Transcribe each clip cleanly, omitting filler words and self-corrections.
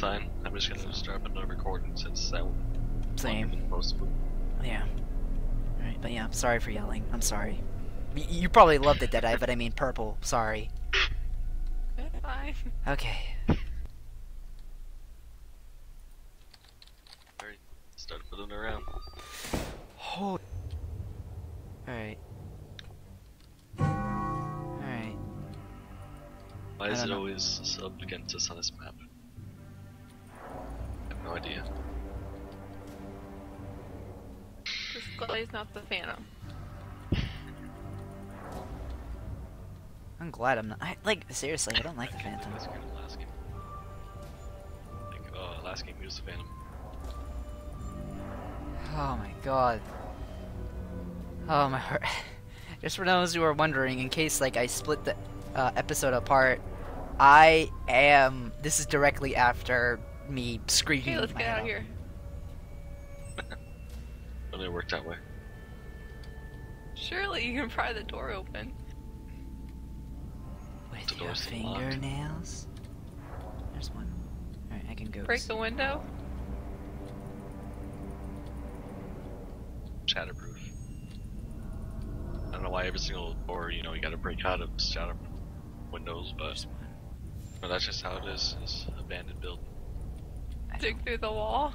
fine. I'm just gonna start up another recording since that one. Same. Most of it. Yeah. Alright, but yeah, I'm sorry for yelling. I'm sorry. You probably loved it, Deadeye, but I mean purple. Sorry. It's fine. Okay. Alright, start putting it around. Oh. Alright. Alright. Why I is don't it know. always subbed against us on this map? I have no idea. This Glay's not the Phantom. I'm glad I'm not. Seriously, I don't like the I can't Phantom. do this kind of last game. Like, last game he was the Phantom. Oh my god. Oh my heart. Just for those who are wondering, in case like I split the episode apart, this is directly after me screaming. Okay, let's my get head out of off. here. But it worked that way. Surely you can pry the door open. With The your door's still locked. fingernails? There's one. Alright, I can go. Break the window. Shatterproof. I don't know why every single door, you gotta break out of shatterproof windows, but There's one. no, that's just how it is. It's abandoned building. I Dig don't- through the wall.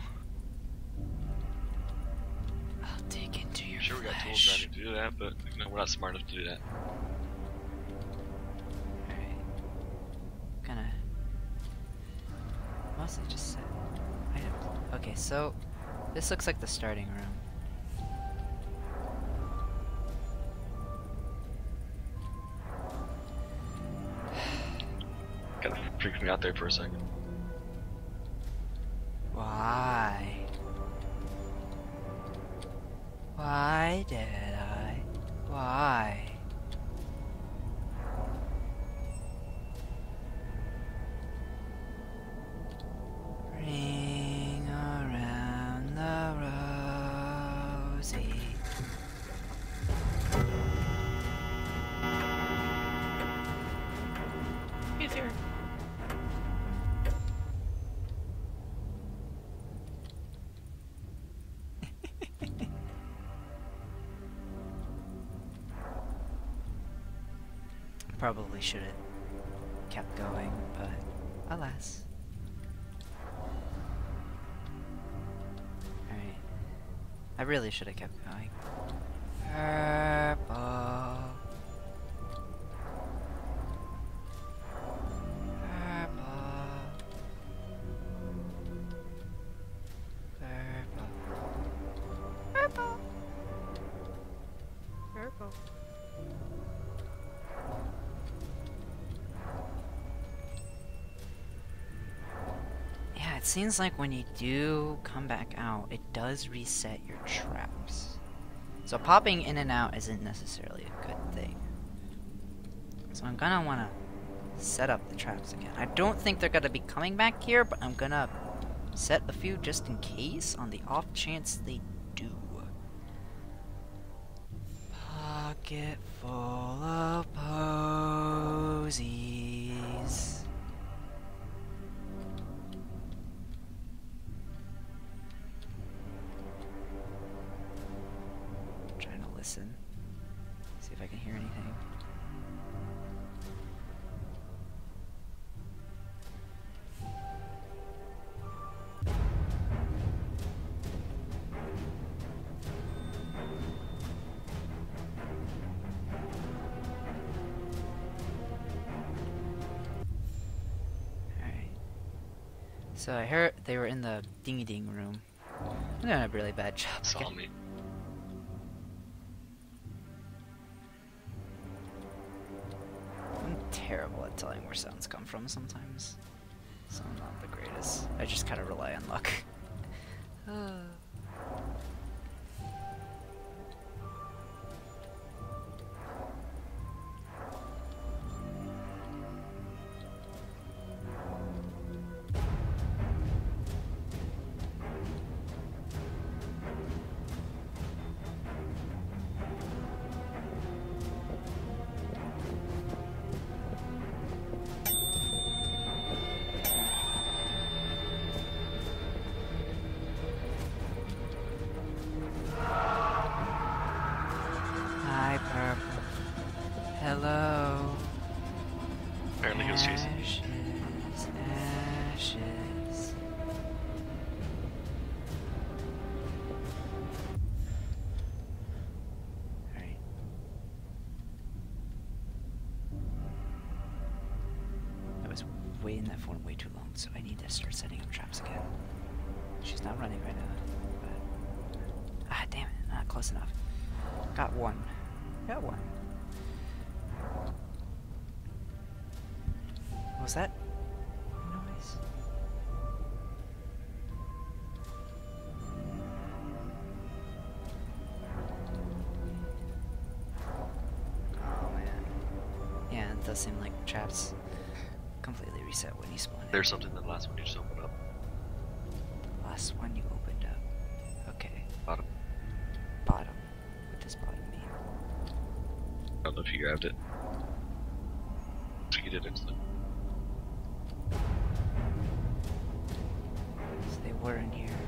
I'll dig into your I'm sure we got tools flesh. ready to do that, but we're not smart enough to do that. Alright. Gonna mostly just set items. Okay, so this looks like the starting room. Kinda freaked me out there for a second. Why? Why did I? Why? Ring around the rosy. He's here. Probably should have kept going, but alas. Alright. I really should have kept going. Purple. Purple. Purple. Yeah, it seems like when you do come back out, it does reset your traps. So popping in and out isn't necessarily a good thing. So I'm gonna wanna set up the traps again. I don't think they're gonna be coming back here, but I'm gonna set a few just in case, on the off chance they do. Pocket full of posies. Trying to listen. See if I can hear anything. Alright. So I heard they were in the dingy ding room. I'm doing a really bad job. Saw me. I'm terrible at telling where sounds come from sometimes. So I'm not the greatest. I just kind of rely on luck. waiting that phone way too long, so I need to start setting up traps again. She's not running right now. But... ah, damn it. Not close enough. Got one. Got one. What was that noise? Oh man. Yeah, it does seem like traps completely reset when you spawn in. There's something in the last one you just opened up. Last one you opened up. Okay. Bottom. Bottom. What does bottom mean? I don't know if you grabbed it. You did instantly. So they were in here.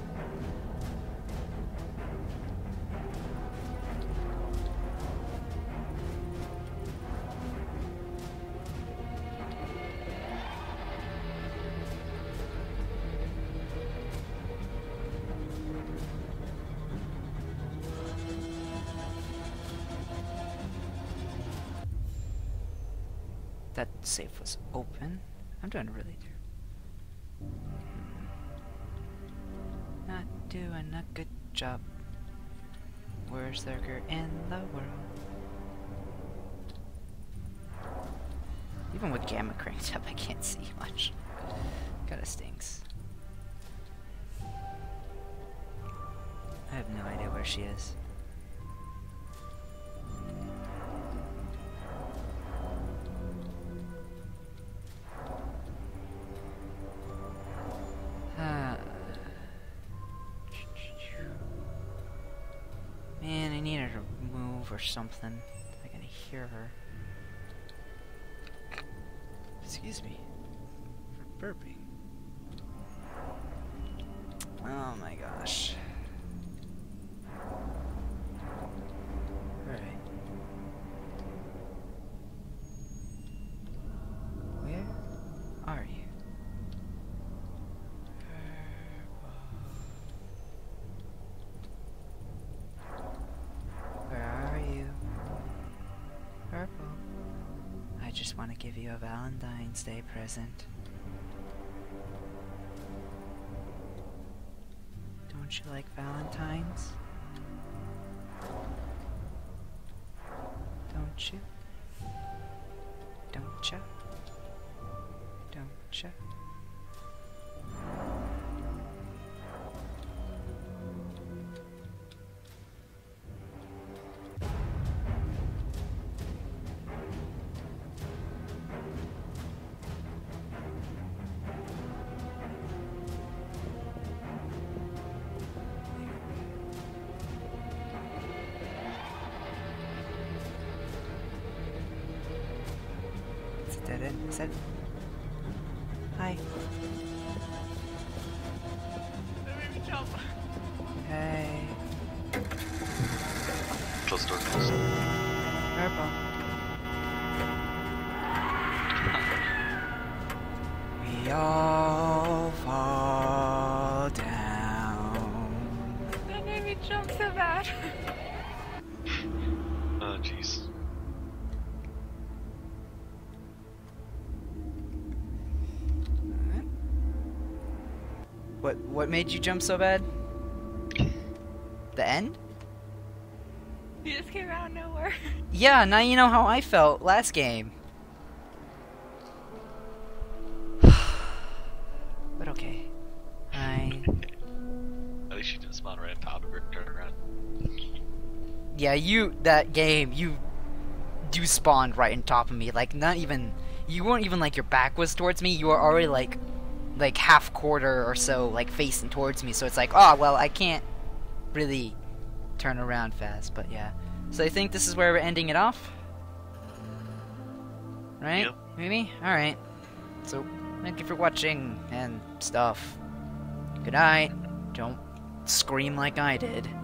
That safe was open. I'm doing really good. Not doing a good job. Worst lurker in the world. Even with gamma cranked up, I can't see much. Kinda stinks. I have no idea where she is. Man, I need her to move or something. I can hear her. Excuse me for burping. Oh my gosh. Alright. Where are you? Where are you? Purple. I just want to give you a Valentine's Day present. Don't you like Valentines? Don't you? Don't ya? Don't ya? Is it dead end? Is that... Hi. That made me jump. Hey. Close door, close. Purple. We all fall down. That made me jump so bad. Oh, jeez. What made you jump so bad? The end? You just came out of nowhere. Yeah, now you know how I felt last game. But okay. At least you didn't spawn right on top of her and turn around. Yeah, that game, you spawned right on top of me. Like, not even, you weren't even like your back was towards me, you were already like half quarter or so, like facing towards me, so it's like, oh, well, I can't really turn around fast, but yeah. So I think this is where we're ending it off? Right? Yep. Maybe? Alright. So, thank you for watching, and stuff. Good night. Don't scream like I did.